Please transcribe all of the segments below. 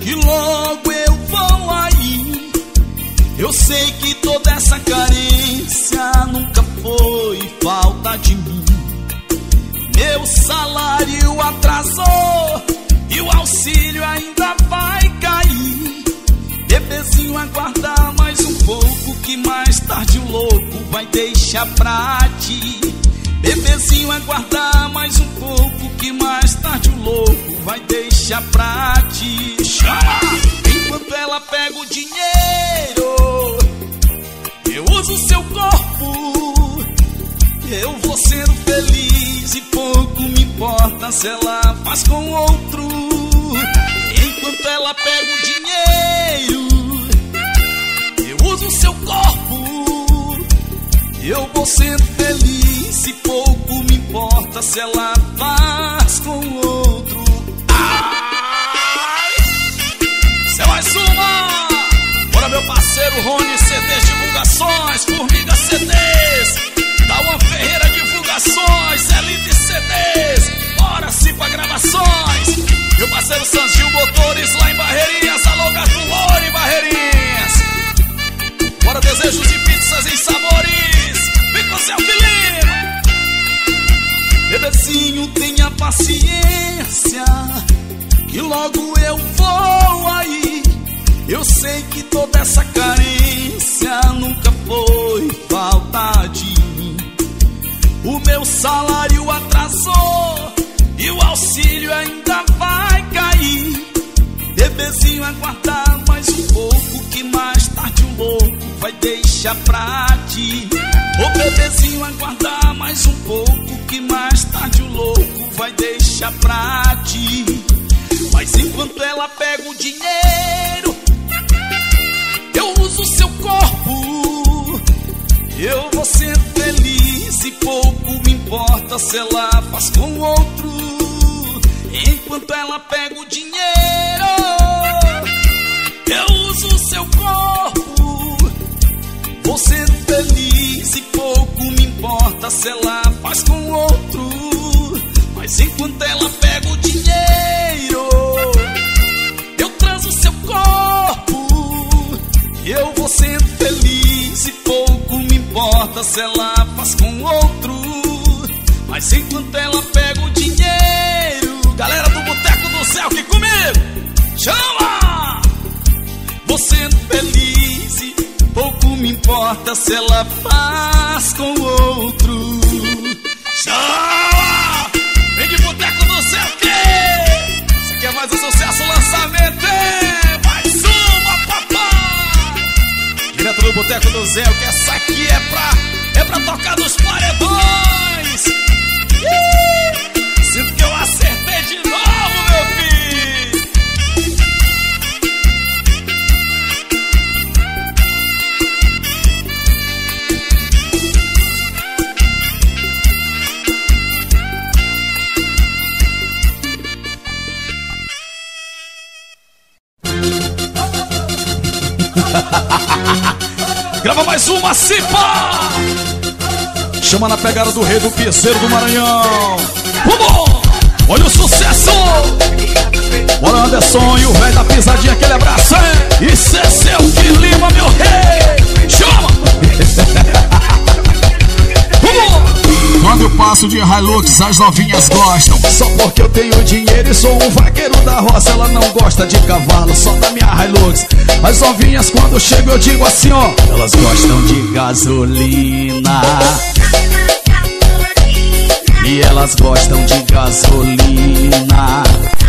que logo eu vou aí. Eu sei que toda essa carência nunca foi falta de mim. Meu salário atrasou e o auxílio ainda vai cair. Bebezinho, aguarda mais um pouco, que mais tarde o louco vai deixar pra ti. Bebezinho, aguarda mais um pouco, que mais tarde o louco vai deixar pra ti. Chama! Enquanto ela pega o dinheiro, eu uso o seu corpo. Eu vou sendo feliz e pouco me importa se ela faz com outro. Enquanto ela pega o dinheiro, eu uso o seu corpo. Eu vou sendo feliz e pouco me importa se ela faz com outro. Ai! Isso é mais uma! Bora, meu parceiro Rony CDs Divulgações, Formiga CDs, Tauan Ferreira Divulgações, Elite CDs, bora Cipa Gravações, meu parceiro Sanzil Motores lá em Barreirinhas, alô Gato Louro em Barreirinhas. Bora Desejos e Pizzas em Sabores, vem com seu Lima. Bebezinho, tenha paciência, que logo eu vou aí. Eu sei que toda essa carência nunca foi falta de mim. O meu salário atrasou e o auxílio ainda vai cair. Bebezinho, aguardar mais um pouco, que mais tarde o louco vai deixar pra ti. Ô bebezinho, aguardar mais um pouco, que mais tarde o louco vai deixar pra ti. Mas enquanto ela pega o dinheiro, eu uso o seu corpo. Eu vou ser feliz e pouco me importa se ela faz com outro. Enquanto ela pega o dinheiro, eu uso o seu corpo. Vou ser feliz e pouco me importa se ela faz com outro. Mas enquanto ela pega o dinheiro, eu transo seu corpo. Eu vou ser feliz e pouco me importa se ela faz com outro. Mas enquanto ela pega o dinheiro, galera do Boteco do Céu aqui comigo, chama! Vou ser feliz e pouco me importa se ela faz com outro. Chama! Vem de Boteco do Céu aqui! Isso aqui é mais um sucesso, lançamento, hein? Mais uma, papai! Direto do Boteco do Zé, que essa aqui é pra tocar nos paredões. Sinto que eu acertei de novo, meu filho. Grava mais uma, Cipa! Chama na pegada do rei do piseiro do Maranhão. Vamos! Olha o sucesso! Bora, Anderson e o velho da pisadinha, aquele abraço, hein? Isso é seu que Lima, meu rei! Chama! Vamos! Quando eu passo de Hilux, as novinhas gostam. Só porque eu tenho dinheiro e sou um vaqueiro da roça. Ela não gosta de cavalo, só da minha Hilux. As novinhas, quando eu chego, eu digo assim, ó: elas gostam de gasolina. E elas gostam de gasolina.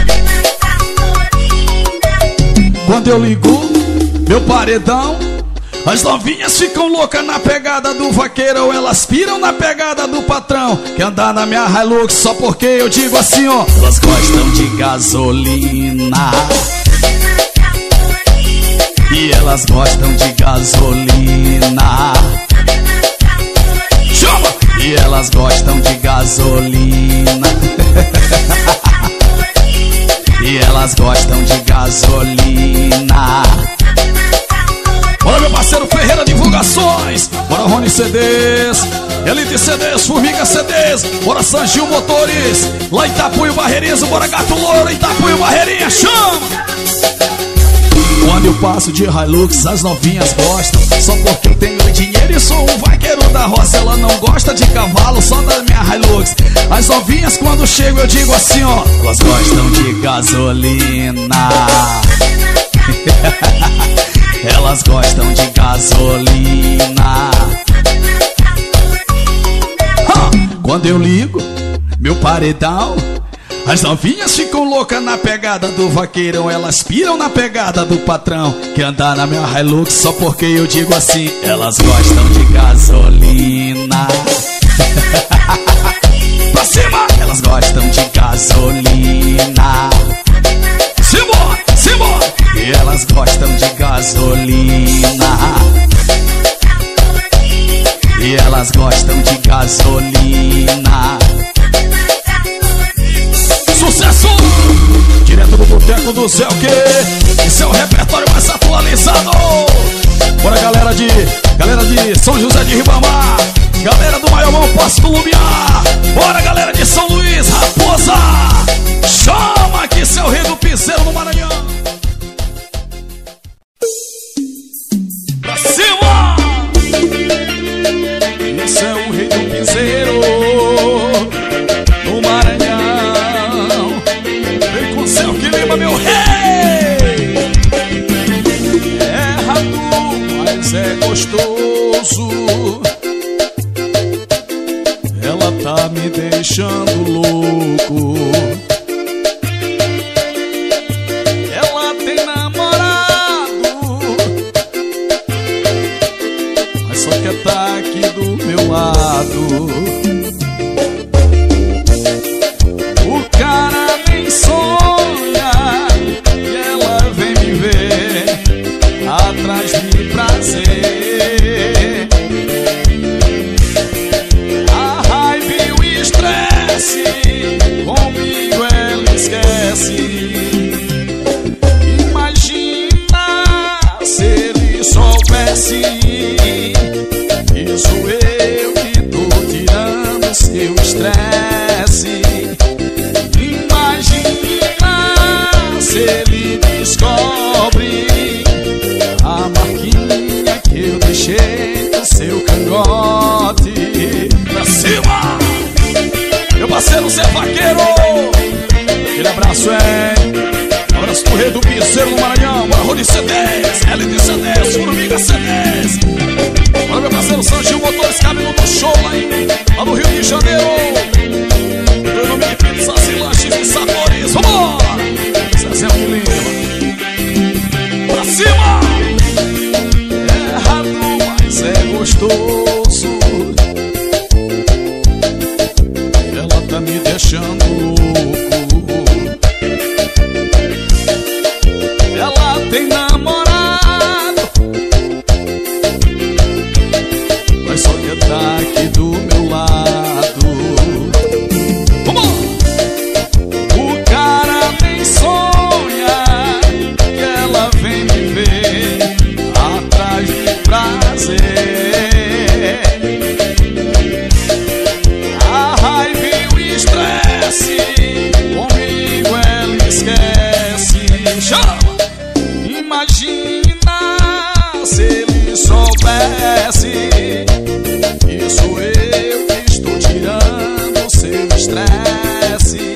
Quando eu ligo meu paredão, as novinhas ficam loucas na pegada do vaqueirão. Elas piram na pegada do patrão, que andar na minha Hilux só porque eu digo assim, ó: elas gostam de gasolina. E elas gostam de gasolina. Chama! E elas gostam de gasolina. E elas gostam de gasolina. Bora, meu parceiro Ferreira Divulgações. Bora, Rony CDs, Elite CDs, Formiga CDs. Bora, Sanzil Motores, lá em Itapuio Barreirinhas. Bora, Gato Louro, Itapuio Barreirinha. Chama! Quando eu passo de Hilux, as novinhas gostam. Só porque eu tenho dinheiro e sou um vaqueiro da roça. Ela não gosta de cavalo, só da minha Hilux. As novinhas quando chego eu digo assim, ó, elas gostam de gasolina. Elas gostam de gasolina. Quando eu ligo meu paredão, as novinhas ficam loucas na pegada do vaqueirão. Elas piram na pegada do patrão que anda na minha Hilux. Só porque eu digo assim, elas gostam de gasolina. Pra cima! Elas gostam de gasolina. Simbora, simbora! E elas gostam de gasolina. E elas gostam de gasolina. Sucesso! Direto do Boteco do Zé o quê? Esse é o repertório mais atualizado. Bora galera de São José de Ribamar, galera do Maiomão, Passo do Lumiar. Bora galera de São Luís, Raposa. Chama aqui seu rei do piseiro no Maranhão. Pra cima! Esse é o rei do piseiro no Maranhão. Vem com o céu que lima, meu rei. É rato, mas é gostoso. Ela tá me deixando louco. Ela tem namorado, mas só quer tá aqui do meu lado. O cara nem sonha e ela vem me ver atrás de prazer. A raiva e o estresse comigo ela esquece. Imagina se ele soubesse que sou eu que tô tirando seu estresse. Imagina se ele descobre a marquinha que eu deixei no seu cangote. Pra cima! Meu parceiro Zé Vaqueiro, aquele abraço abraço pro rei do piseiro no Maranhão. Bora Rony CDs, LD CDs, Formiga CDs. Bora meu parceiro Sanjil Motores, cabelo do show lá no Rio de Janeiro. Meu nome é Pizzas e Lanches e Sabores. Vambora! Zezé Lima. Pra cima! É errado, mas é gostoso. Ela tá me deixando louco. Ela tem namorado, mas só quer tá aqui do meu lado. Vamos! O cara nem sonha que ela vem me ver atrás de prazer. A raiva e o estresse comigo ela esquece. Chama! Imagina se ele soubesse que sou eu que estou tirando seu estresse.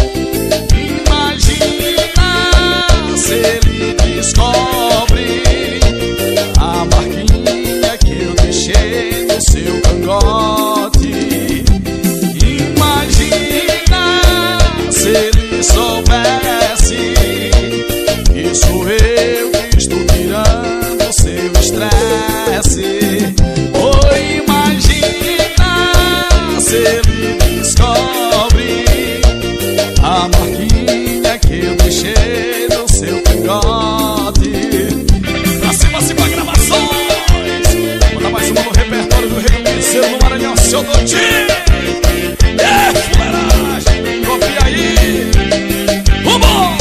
Imagina se ele descobre a marquinha que eu deixei no seu cangote. Imagina se ele soubesse que sou eu que estou tirando seu estresse. Oh, imagina se ele descobre a marquinha que eu deixei no seu cangote. Pra cima, gravações. Manda mais uma no repertório do Rei do Piseiro no Maranhão, seu doidinho. Fuleiragem, confia aí. Vamos!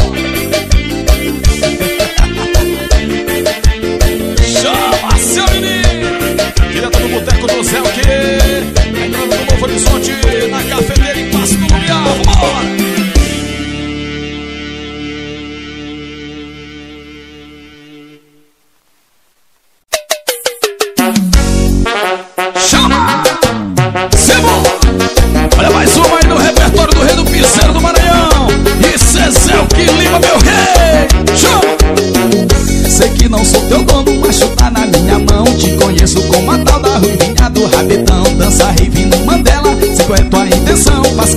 Chama, seu menino! Direto do Boteco do Zé o quê? Entrando no Novo Horizonte, na cafeteira em Passo do Lumiar. Vambora!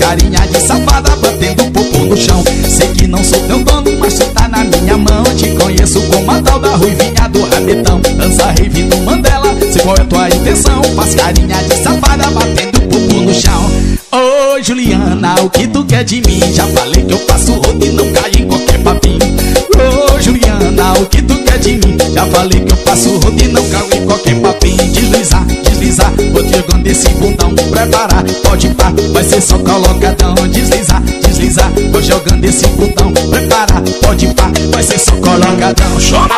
carinha de safada, batendo o popô no chão. Sei que não sou teu dono, mas tu tá na minha mão. Te conheço como a tal da ruivinha do rabetão. Dança rave no Mandela, sei qual é tua intenção. Faz carinha de safada, batendo o popô no chão. Ô Juliana, o que tu quer de mim? Já falei que eu faço rodo e não caio em qualquer papinho. Ô Juliana, o que tu quer de mim? Já falei que eu faço rodo e não caio em qualquer papinho. Deslizar, deslizar, vou te jogando esse bundão. Preparar, pode pá, vai ser só colocadão. Deslizar, deslizar, vou jogando esse bundão. Preparar, pode pá, vai ser só colocadão. Chama!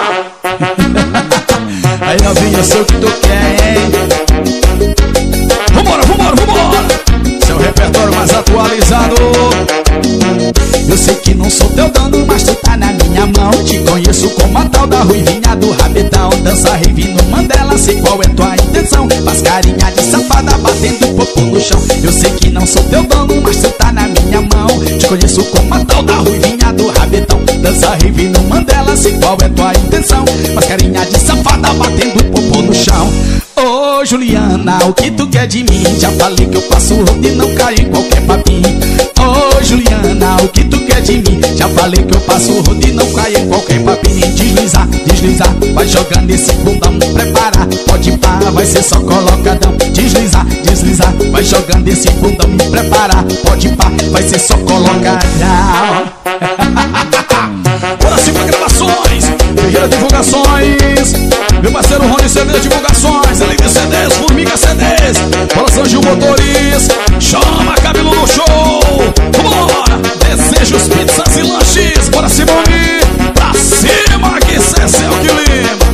Aí novinha, eu sei o que tu quer, hein? Vambora, vambora, vambora! Seu repertório mais atualizado. Eu sei que não sou teu dono, mas tu tá na minha mão. Te conheço como a tal da ruivinha do rabetão. Dança rave no Mandela, sei qual é tua intenção. Faz carinha de safada, batendo o popô no chão. Eu sei que não sou teu dono, mas tu tá na minha mão. Te conheço como a tal da ruivinha do rabetão. Dança rave no Mandela, sei qual é tua intenção. Faz carinha de safada, batendo o popô no chão. Ô Juliana, o que tu quer de mim? Já falei que eu faço rodo e não caio em qualquer papinho. Ô Juliana, o que tu quer de mim? Já falei que eu faço rodo e não caio em qualquer papinho. Deslizar, deslizar, vai jogando esse bundão. Preparar, pode pá, vai ser só colocadão. Deslizar, deslizar, vai jogando esse bundão. Preparar, pode pá, vai ser só colocadão. Bora cima, gravações, Ferreira Divulgações. Meu parceiro Rony CDs Divulgações, LD CDs, Formiga CDs. Bora São Gil Motores, chama Cabelo no show. Bora, Desejos Pizzas e Lanches. Bora Simone, pra cima que cê é o que lima.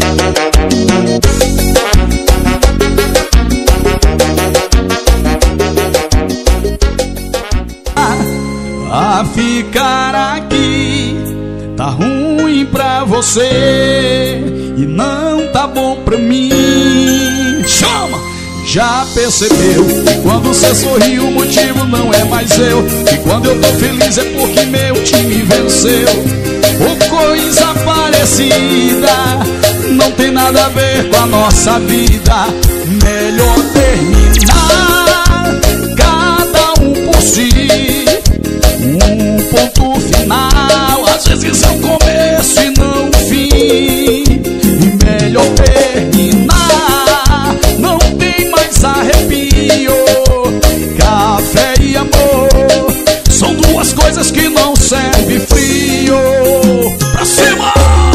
A ficar aqui tá ruim pra você e não tá bom pra mim. Chama! Já percebeu que quando você sorri o motivo não é mais eu? Que quando eu tô feliz é porque meu time venceu. Ou coisa parecida, não tem nada a ver com a nossa vida. Melhor terminar, cada um por si. Um ponto final, às vezes é o começo e não o fim. E melhor terminar, não tem mais arrepio. Café e amor são duas coisas que não servem frio. Pra cima!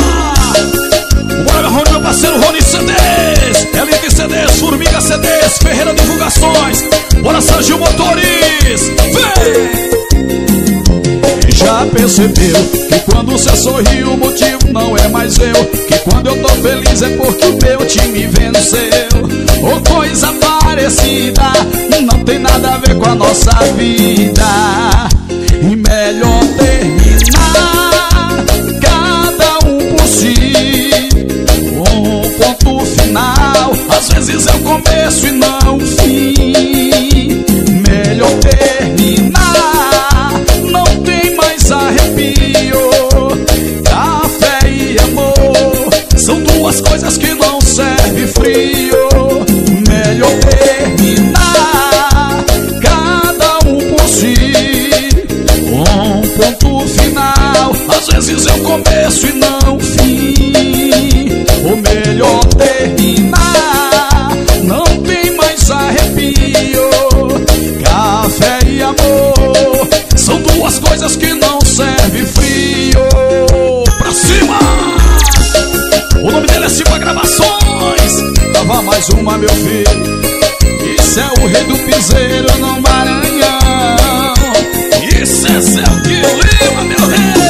Bora, Rony, meu parceiro Rony CDs, LD CDs, Formiga CDs, Ferreira Divulgações. Bora, São Gil Motores, vem! Já percebeu que quando você sorri o motivo não é mais eu? Que quando eu tô feliz é porque o meu time venceu. Ou coisa parecida, não tem nada a ver com a nossa vida. E melhor terminar, cada um por si. Um ponto final, às vezes é o começo e não o fim. Melhor terminar, não tem mais arrepio. Café e amor são duas coisas que não servem frio. Melhor terminar, cada um por si. Um ponto final, às vezes é o começo e não o fim. O melhor terminar, não tem mais arrepio. Café e amor são duas coisas que não servem frio. Pra cima! O nome dele é Silva Gravações. Tava mais uma, meu filho. Isso é o rei do piseiro no Maranhão. Isso é Céu que Lima, meu rei.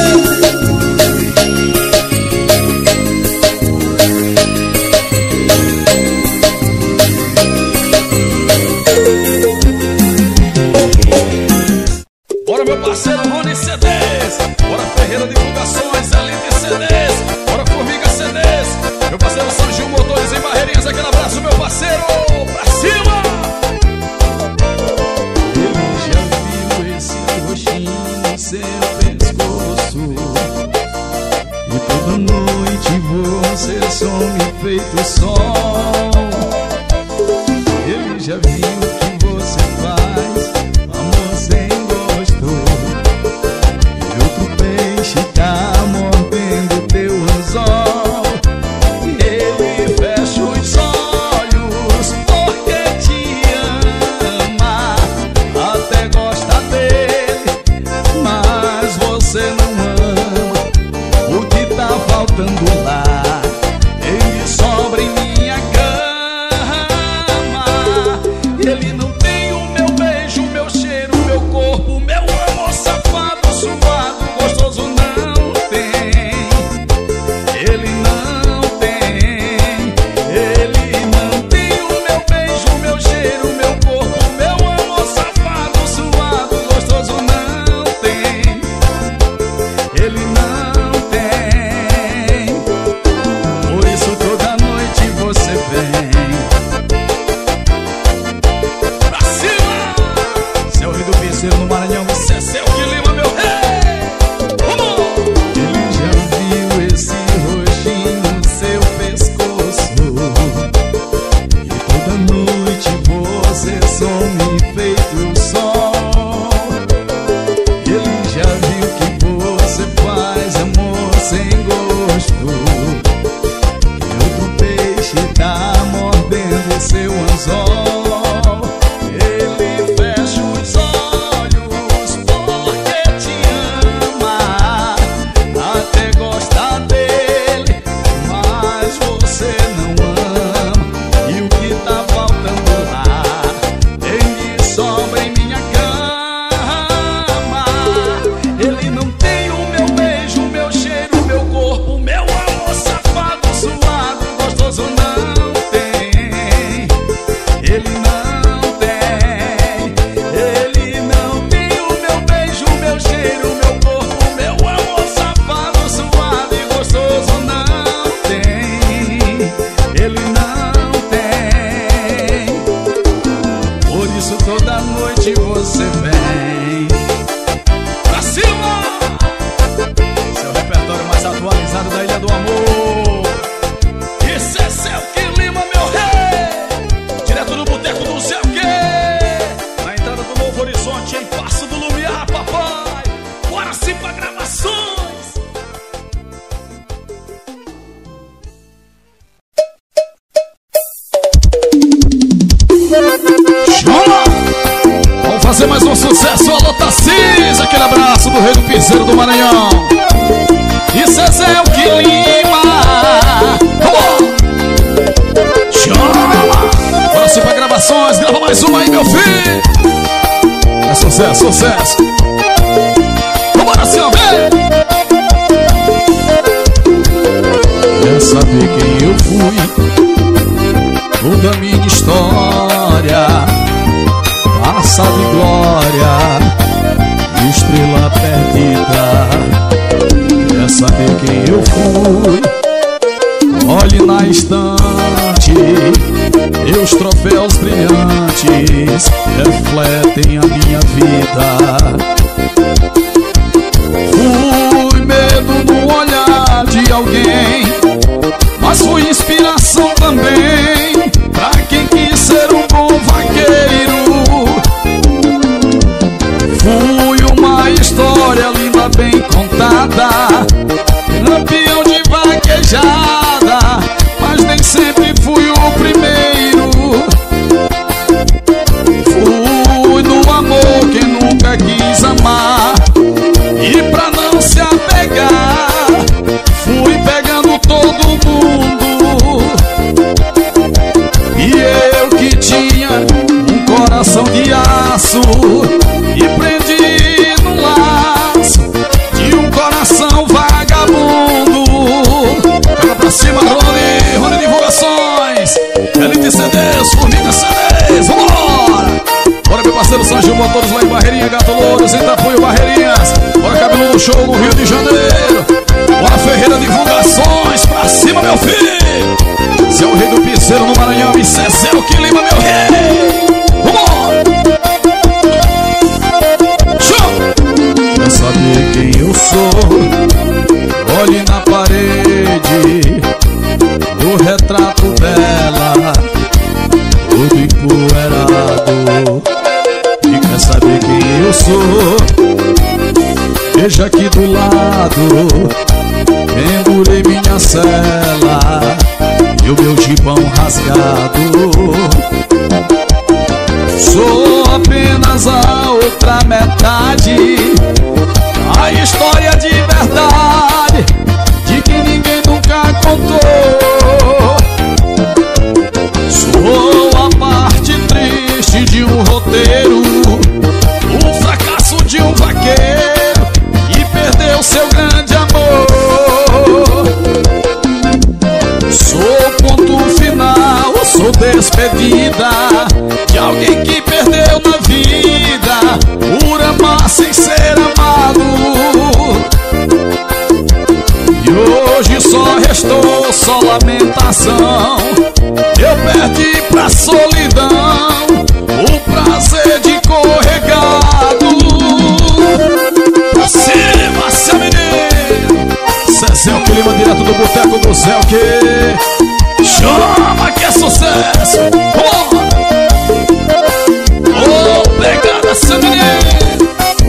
Bora, meu parceiro Rony CDs. Bora, Ferreira Divulgações, LD CDs. Bora, Formiga CDs. Meu parceiro São Gil Motores em Barreirinhas. Aquele abraço, meu parceiro. Pra cima! Eu já vi esse roxinho no seu pescoço. E toda noite você some feito sol. Eu já vi o que você faz, amor, sem está mordendo teu anzol. Ele fecha os olhos porque te ama, até gosta dele, mas você não ama. O que tá faltando lá ele sobra em minha cama. Ele não tem o meu beijo, meu cheiro, meu corpo, meu amor safado, suado, gostoso não tem. Ele não tem. Ele não tem o meu beijo, meu cheiro, meu corpo, meu amor safado, suado, gostoso não tem. Ele não tem. Por isso toda noite você vem pra cima. Seu rei do piseiro no Maranhão, isso é seu que lima, meu rei. Vamos! Ele já viu esse rostinho no seu pescoço, e toda noite você some feito o sol. Ele já viu que você faz amor sem gosto, que outro peixe tá mordendo seu anzol. Ele fecha os olhos porque te ama, até gosta dele, mas você não ama. E o que tá faltando lá tem de sobra em minha cama. Ele não tem o meu beijo, meu cheiro, meu corpo, meu amor safado, suado, gostoso não tem. Ele não tem. Ele não tem o meu beijo, meu cheiro, meu corpo, meu amor safado, suado e gostoso não tem. Ele não tem. Por isso toda noite você vem pra cima. Seu repertório mais atualizado da Ilha do Amor. Isso é Céu que Lima, meu rei. Direto do Boteco do Céu que, na entrada do Novo Horizonte, em Passo do Lumiar, papai. Bora sim pra gravações. Chama! Vamos fazer mais um sucesso, alô Tarcísio. Aquele abraço do rei do piseiro do Maranhão. Isso é Zé que Lima. Vamos! Chama! Bora sim pra gravações. Grava mais uma aí, meu filho. É sucesso, sucesso. Vambora assim, ó, vem! Quer saber quem eu fui? Toda a minha história, passado e glória, estrela perdida. Quer saber quem eu fui? Olhe na estante, meus troféus brilhantes refletem a minha vida. Fui medo no olhar de alguém, mas fui inspiração também pra quem quis ser um bom vaqueiro. Fui uma história linda, bem contada, campeão de vaquejada, mas nem sempre fui o primeiro. Fui no amor quem nunca quis amar, e pra não se apegar, fui pegando todo mundo. E eu que tinha um coração de aço, e prendi no laço de um coração vagabundo. Pega pra cima, Rony Divulgações, Elite CDs, Formiga CDs, vambora! Bora, meu parceiro São Gil Motores lá em Barreirinha, Gato Louros, Itapuio, Barreirinhas. Bora, Cabeludo Show no Rio de Janeiro. Bora, Ferreira Divulgações, pra cima, meu filho. Seu rei do piseiro no Maranhão, isso é Zé que Lima, meu rei. Vambora! Show! Quer saber quem eu sou? Olhe na parede, o retrato dela, todo empoeirado. E quer saber quem eu sou? Veja hoje aqui do lado, pendurei minha cela e o meu gibão rasgado. Sou apenas a outra metade, a história de verdade, de que ninguém nunca contou. Sou a parte triste de um roteiro, o fracasso de um vaqueiro que perdeu seu grande amor. Sou ponto final, sou despedida de alguém que perdeu na vida por amar sem ser amado. E hoje só restou só lamentação. Eu perdi pra solidão o prazer de corregado. Pra cima, seu menino Zezé o Clima, direto do Boteco do Zé o que? Chama que é sucesso. Ô, pegada, seu menino.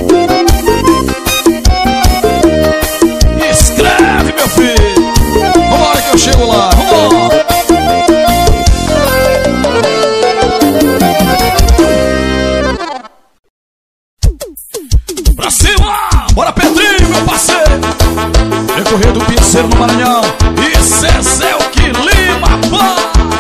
Escreve, meu filho. Vambora que eu chego lá. Vambora. Pra cima. Bora, Pedrinho, meu parceiro. Recorrer do Piseiro no Maranhão. E Zezé o que Lima, pá.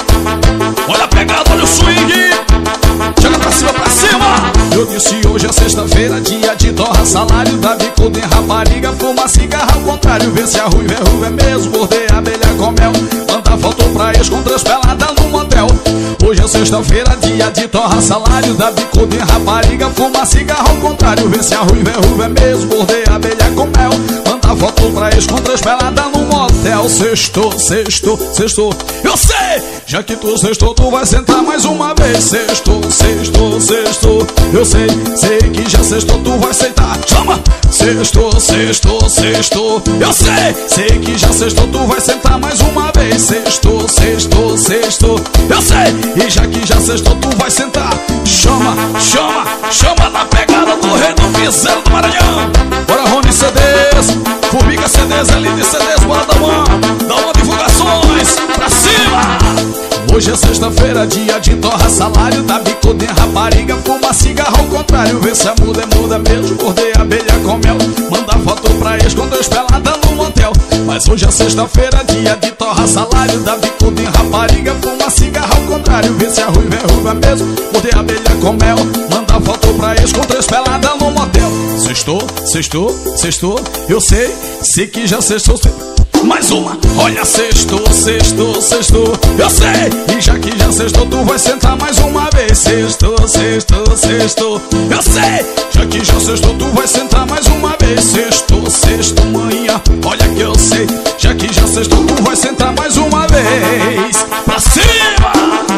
Olha a pegada, olha o swing. Chega pra cima, pra cima. Eu disse hoje é sexta-feira, dia de torra, salário da bicuda em rapariga, fuma cigarro ao contrário, vê se a ruiva é mesmo, bordeia abelha com mel, manda foto pra ex com três peladas no motel. Hoje é sexta-feira, dia de torra, salário da bicuda em rapariga, fuma cigarro ao contrário, vê se a ruiva é mesmo, bordeia abelha com mel, manda foto pra ex com três peladas no motel. Sextou, sextou, sextou, eu sei, já que tu sextou, tu vai sentar mais uma vez. Sextou, sextou, sextou, eu sei que já sextou, tu vai sentar. Chama! Sextou, sextou, sextou, eu sei que já sextou, tu vai sentar mais uma vez. Sextou, sextou, sextou, eu sei, e já que já sextou, tu vai sentar. Chama, chama, chama na pegada do rei do Piseiro do Maranhão. Bora, Rony CDs, Fubica CDs, LD CDs, bora da uma divulgações, pra cima! Hoje é sexta-feira, dia de torra, salário da bicuda em rapariga, fuma cigarro ao contrário, vê se a muda é muda mesmo, bordeia abelha com mel, manda foto pra ex com três peladas no motel. Mas hoje é sexta-feira, dia de torra, salário da bicuda em rapariga, fuma cigarro ao contrário, vê se a ruiva é ruiva mesmo, bordeia abelha com mel, manda foto pra ex com três peladas no motel. Sextou, sextou, sextou, eu sei que já sextou. Mais uma, olha, sextou, sextou, sextou, eu sei, e já que já sextou, tu vai sentar mais uma vez. Sextou, sextou, sextou, eu sei, já que já sextou, tu vai sentar mais uma vez. Sextou, sextou, manhã, olha que eu sei, já que já sextou, tu vai sentar mais uma vez. Pra cima,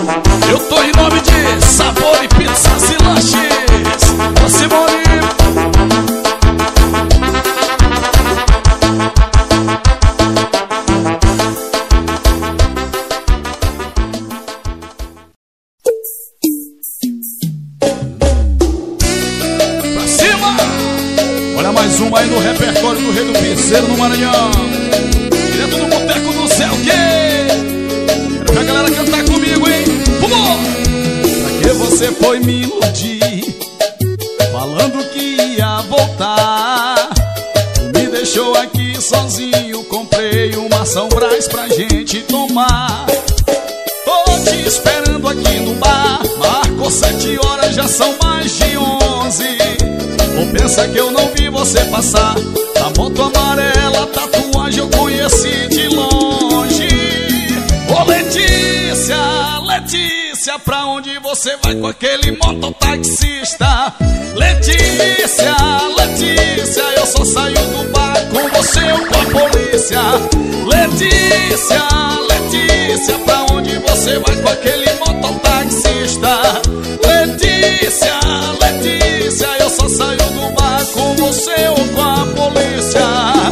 eu tô em nome de Sabor e Pizzas e Lanches. Pra cima, mais uma aí no repertório do rei do Piseiro no Maranhão, direto do Boteco do Céu, que pra galera cantar comigo, hein? Vamos! Pra que você foi me iludir, falando que ia voltar, me deixou aqui sozinho, comprei uma São Brás pra gente tomar. Tô te esperando aqui no bar, marcou 7 horas, já são mais de 11. Ou pensa que eu não vi você passar? A moto amarela, tatuagem eu conheci de longe. Ô Letícia, Letícia, pra onde você vai com aquele mototaxista? Letícia, Letícia, eu só saio do bar com você ou com a polícia. Letícia, Letícia, pra onde você vai com aquele mototaxista? Letícia, Letícia, eu só saio do bar com você ou com a polícia.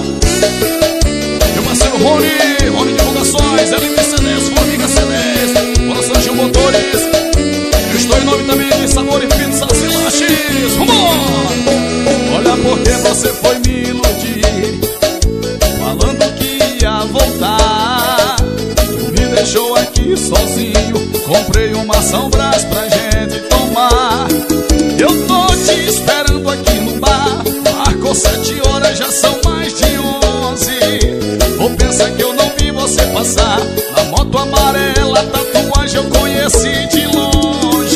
Meu parceiro Rony Divulgações, LP CDs, Formiga CDs, Coração Gil Motores. Eu estou em nome também de Sabor e Pizzas e Lanches. Vamos! Olha porque você foi me iludir, comprei uma São Brás pra gente tomar. Eu tô te esperando aqui no bar. Marcou 7 horas, já são mais de 11. Ou pensa que eu não vi você passar? Na moto amarela, tatuagem eu conheci de longe.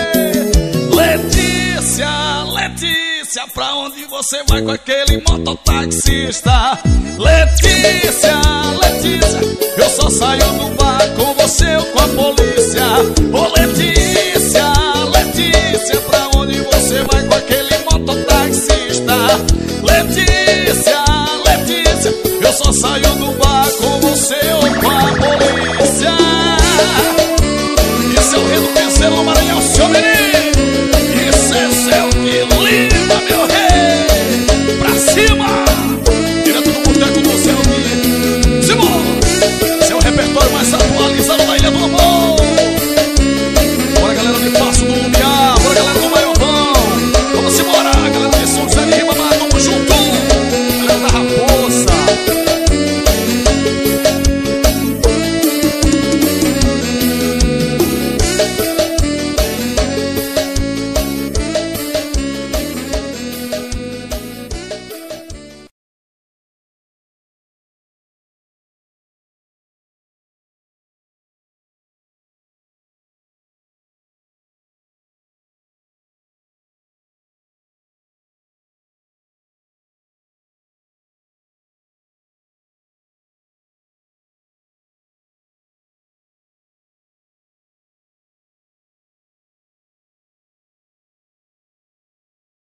Letícia, Letícia, pra onde você vai com aquele mototaxista? Letícia, Letícia, eu só saio do bar com você ou com a polícia. Ô Letícia, Letícia, pra onde você vai com aquele mototaxista? Letícia, Letícia, eu só saio do bar com você ou com a polícia. Isso é o rei do pincel no Maranhão, seu menino. Isso é céu que linda, meu rei. Pra cima, direto do boteco do céu que Simão, seu repertório mais atualizado da Ilha do Amor. Bora galera de Passo do Lumiar, bora galera do Maiobão. Vamos embora, galera de São José de Ribamar, tamo junto.